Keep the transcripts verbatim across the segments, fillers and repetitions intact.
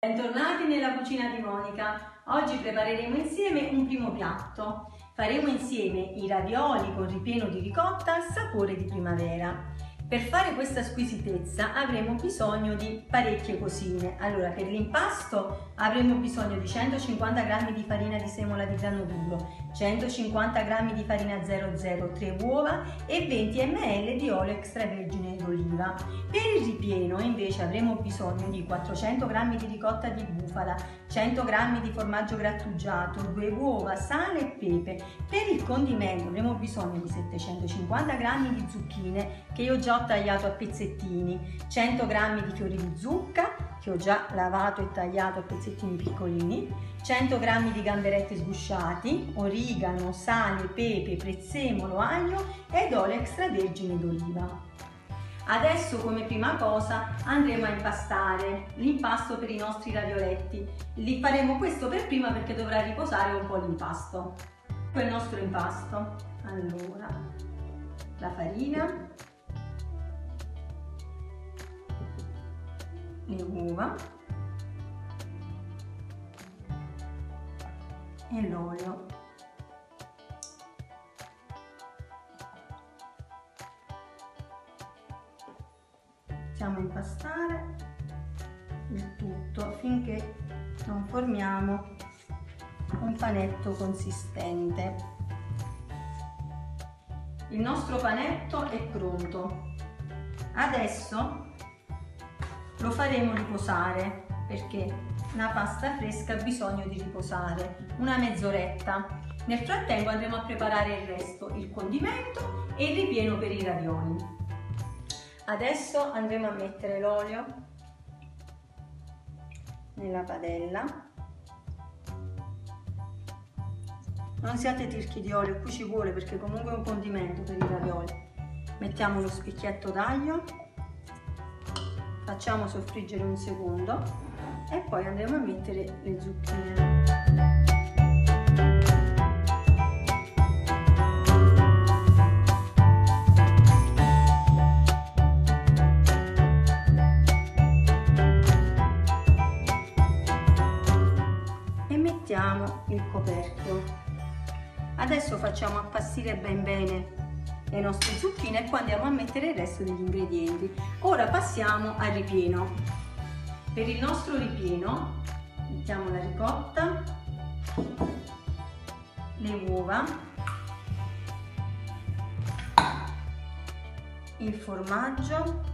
Bentornati nella cucina di Monica. Oggi prepareremo insieme un primo piatto. Faremo insieme i ravioli con ripieno di ricotta al sapore di primavera. Per fare questa squisitezza avremo bisogno di parecchie cosine. Allora, per l'impasto avremo bisogno di centocinquanta grammi di farina di semola di grano duro, centocinquanta grammi di farina zero zero, tre uova e venti millilitri di olio extravergine d'oliva. Per il ripieno invece avremo bisogno di quattrocento grammi di ricotta di bufala, cento grammi di formaggio grattugiato, due uova, sale e pepe. Per il condimento avremo bisogno di settecentocinquanta grammi di zucchine che io già ho tagliato a pezzettini, cento grammi di fiori di zucca che ho già lavato e tagliato a pezzettini piccolini, cento grammi di gamberetti sgusciati, origano, sale, pepe, prezzemolo, aglio ed olio extravergine d'oliva. Adesso come prima cosa andremo a impastare l'impasto per i nostri ravioletti. Li faremo questo per prima perché dovrà riposare un po' l'impasto. Il nostro impasto, allora, la farina, le uova e l'olio. Iniziamo a impastare il tutto finché non formiamo un panetto consistente. Il nostro panetto è pronto. Adesso lo faremo riposare perché la pasta fresca ha bisogno di riposare una mezz'oretta. Nel frattempo andremo a preparare il resto, il condimento e il ripieno per i ravioli. Adesso andremo a mettere l'olio nella padella. Non siate tirchi di olio, qui ci vuole perché comunque è un condimento per i ravioli. Mettiamo lo spicchietto d'aglio, facciamo soffriggere un secondo e poi andremo a mettere le zucchine. E mettiamo il coperchio. Adesso facciamo appassire ben bene le nostre zucchine e poi andiamo a mettere il resto degli ingredienti. Ora passiamo al ripieno. Per il nostro ripieno mettiamo la ricotta, le uova, il formaggio,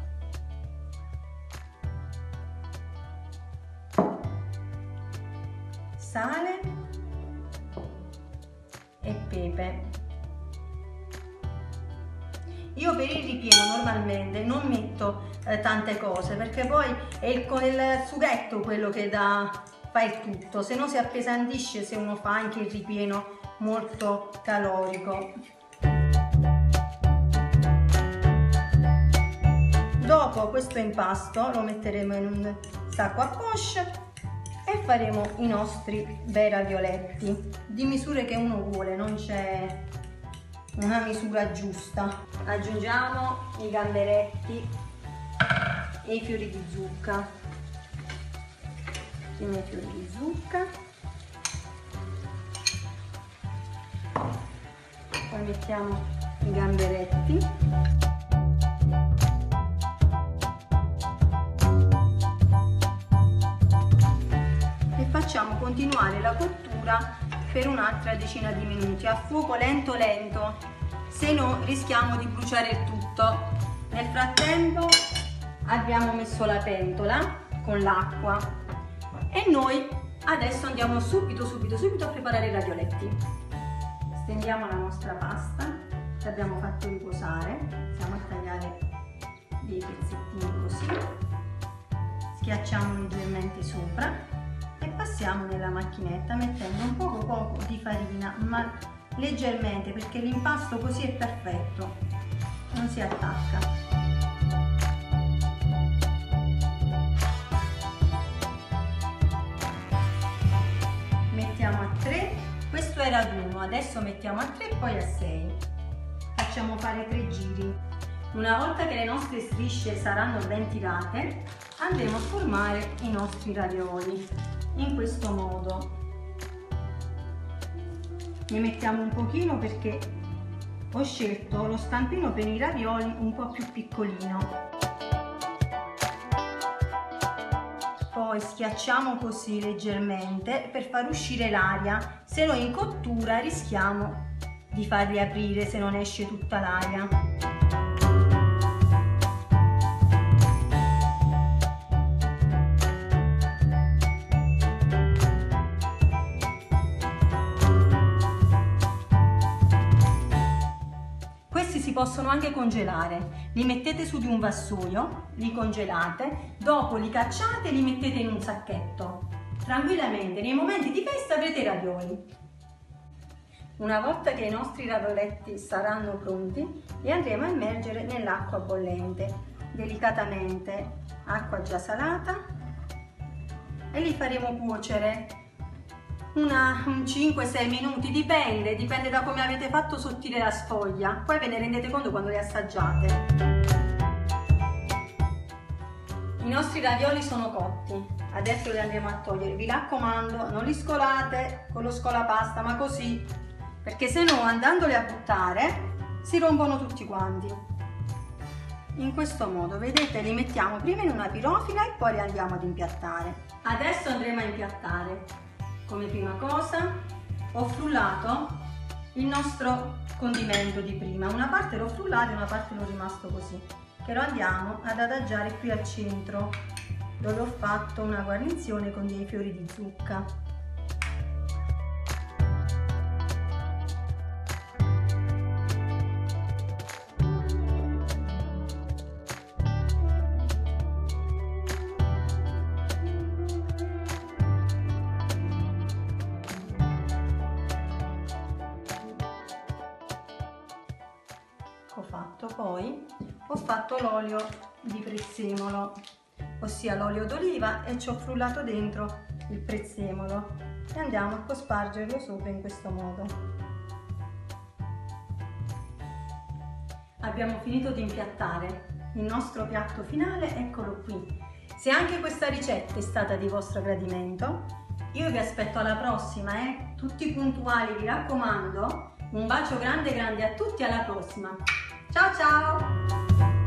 sale e pepe. Io per il ripieno normalmente non metto eh, tante cose perché poi è il, il sughetto quello che dà, fa il tutto, se no si appesantisce se uno fa anche il ripieno molto calorico. Dopo questo impasto lo metteremo in un sacco a poche e faremo i nostri bei ravioletti di misure che uno vuole, non c'è una misura giusta. Aggiungiamo i gamberetti e i fiori di zucca. Prima i fiori di zucca, poi mettiamo i gamberetti e facciamo continuare la cottura per un'altra decina di minuti a fuoco lento lento, se no rischiamo di bruciare il tutto. Nel frattempo abbiamo messo la pentola con l'acqua e noi adesso andiamo subito subito subito a preparare i ravioletti. Stendiamo la nostra pasta che abbiamo fatto riposare, iniziamo a tagliare dei pezzettini così, schiacciamo leggermente sopra e passiamo nella macchinetta mettendo un poco poco di farina, ma leggermente, perché l'impasto così è perfetto, non si attacca. Mettiamo a tre, questo era ad uno, adesso mettiamo a tre e poi a sei. Facciamo fare tre giri. Una volta che le nostre strisce saranno ben tirate, andremo a formare i nostri ravioli in questo modo. Ne mettiamo un pochino perché ho scelto lo stampino per i ravioli un po' più piccolino. Poi schiacciamo così leggermente per far uscire l'aria, se no in cottura rischiamo di farli aprire se non esce tutta l'aria. Questi si possono anche congelare, li mettete su di un vassoio, li congelate, dopo li cacciate e li mettete in un sacchetto. Tranquillamente, nei momenti di festa avrete i ravioli. Una volta che i nostri ravioletti saranno pronti, li andremo a immergere nell'acqua bollente, delicatamente, acqua già salata, e li faremo cuocere una, un cinque sei minuti, dipende, dipende da come avete fatto sottile la sfoglia, poi ve ne rendete conto quando li assaggiate. I nostri ravioli sono cotti, adesso li andremo a togliere. Vi raccomando, non li scolate con lo scolapasta, ma così, perché se no andandoli a buttare si rompono tutti quanti. In questo modo, vedete, li mettiamo prima in una pirofila e poi li andiamo ad impiattare. Adesso andremo a impiattare. Come prima cosa ho frullato il nostro condimento di prima, una parte l'ho frullato e una parte l'ho rimasto così, che lo andiamo ad adagiare qui al centro, dove ho fatto una guarnizione con dei fiori di zucca. Ho fatto poi ho fatto l'olio di prezzemolo, ossia l'olio d'oliva, e ci ho frullato dentro il prezzemolo e andiamo a cospargerlo sopra in questo modo. Abbiamo finito di impiattare il nostro piatto finale, eccolo qui. Se anche questa ricetta è stata di vostro gradimento, io vi aspetto alla prossima, eh? Tutti puntuali, vi raccomando. Un bacio grande grande a tutti, alla prossima! Ciao ciao!